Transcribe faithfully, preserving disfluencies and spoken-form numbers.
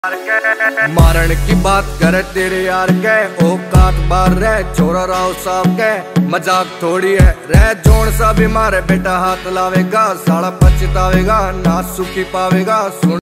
मारण की बात करे तेरे यार के औकात बार रहे छोरा राव साहब के मजाक थोड़ी है रह जोन सा भी मारे बेटा हाथ लावेगा साला पछतावेगा ना सुखी पावेगा। सुन